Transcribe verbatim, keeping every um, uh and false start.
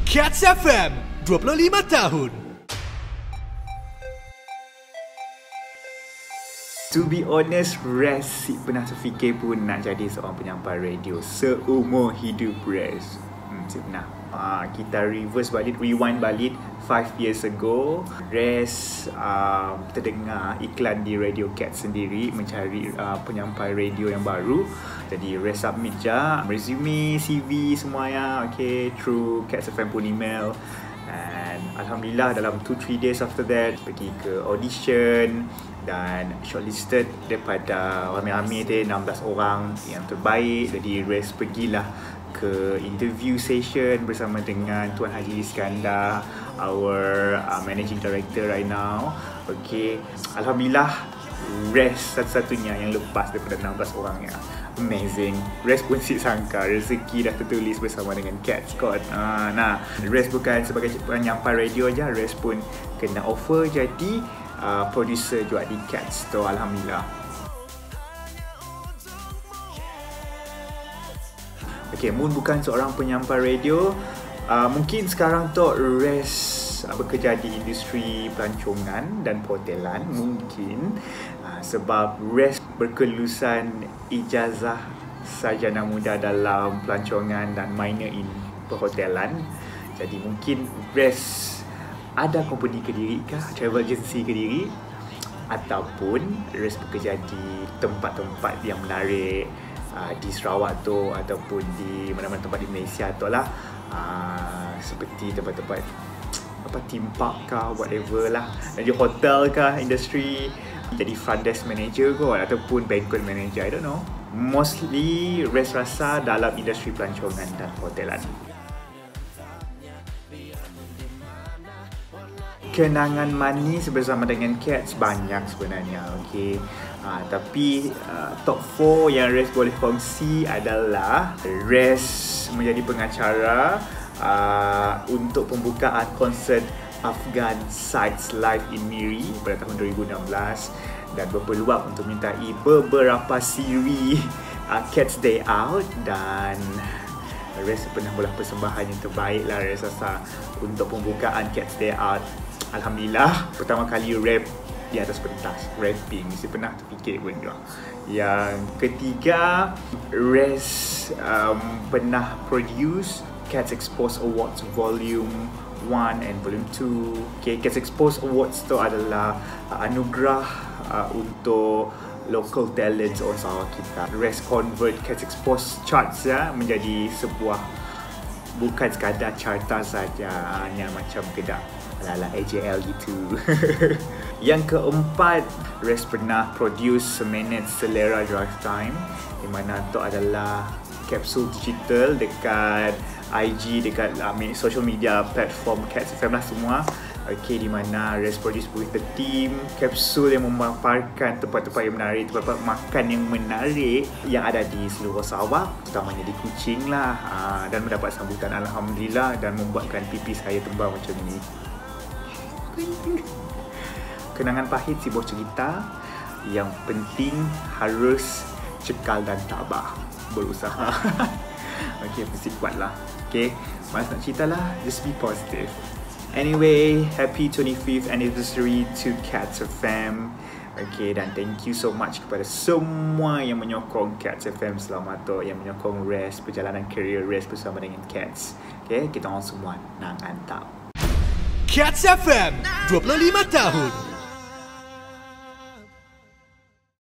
Cats F M dua puluh lima tahun. To be honest, Res si pernah terfikir pun nak jadi seorang penyampai radio seumur hidup Res. Hmm, si pernah. Uh, kita reverse balik, rewind balik five years ago. Res uh, terdengar iklan di Radio Cats sendiri mencari uh, penyampai radio yang baru. Jadi Res submit je resume, C V semua ya, okay, through Cats F M pun email. And Alhamdulillah dalam two to three days after that pergi ke audition dan shortlisted daripada ramai-ramai tu enam belas orang yang terbaik. Jadi Res pergilah ke interview session bersama dengan Tuan Haji Iskandar, our uh, managing director right now. Okay, Alhamdulillah Res satu-satunya yang lepas daripada enam belas orang ya. Amazing. Res pun si sangka rezeki dah tertulis bersama dengan Cats kot. Uh, nah, Res bukan sebagai penyampai radio aja, Res pun kena offer jadi uh, producer juga di Cats. So Alhamdulillah. Okay, Moon bukan seorang penyampai radio. Uh, mungkin sekarang tu Res uh, bekerja di industri pelancongan dan perhotelan mungkin. Uh, sebab Res berkelulusan ijazah sarjana muda dalam pelancongan dan minor in perhotelan. Jadi mungkin Res ada company ke diri kah, travel agency ke diri, ataupun Res bekerja di tempat-tempat yang menarik uh, di Sarawak tu ataupun di mana-mana tempat di Malaysia tu lah, uh, seperti tempat-tempat apa, theme park kah, whatever lah, dan di hotel kah, industri, jadi front desk manager kot ataupun banquet manager, I don't know. Mostly Res rasa dalam industri pelancongan dan hotelan. Kenangan manis bersama dengan Cats banyak sebenarnya, okay. Uh, tapi uh, top four yang Res boleh kongsi adalah Res menjadi pengacara uh, untuk pembukaan konsert Afghan Sights Live in Miri pada tahun dua ribu enam belas dan berpeluang untuk mintai beberapa siri uh, Cats Day Out, dan Res pernah bola persembahan yang terbaik lah Res rasa untuk pembukaan Cats Day Out. Alhamdulillah, pertama kali rap di atas pentas, rapping, mesti pernah terfikir pun juga. Yang ketiga, Res um, pernah produce Cats Expose Awards Volume one and Volume two. Okay, Cats Expose Awards tu adalah uh, anugerah uh, untuk local talents orang Sarawak kita. Res convert Cats Expose charts ya menjadi sebuah, bukan sekadar carta saja, hanya macam kedai ala-ala A J L gitu. Yang keempat, Res pernah produce Seminit Selera Drive Time, di mana tu adalah kapsul digital dekat I G, dekat uh, social media platform Cats F M lah semua. Okay, di mana Res produce with the team kapsul yang memaparkan tempat-tempat yang menarik, tempat-tempat makan yang menarik yang ada di seluruh Sarawak, terutamanya di Kuching lah, uh, dan mendapat sambutan Alhamdulillah dan membuatkan pipi saya tembam macam ni. Kenangan pahit si bos cerita, yang penting harus cekal dan tabah, berusaha. Okay, mesti kuat lah. Okay, mas nak cerita lah, just be positive. Anyway, happy twenty-fifth anniversary to Cats F M. Okay, dan thank you so much kepada semua yang menyokong Cats F M selama tu, yang menyokong Res, perjalanan career Res bersama dengan Cats. Okay, kita orang semua nak antap. Cats F M dua puluh lima tahun.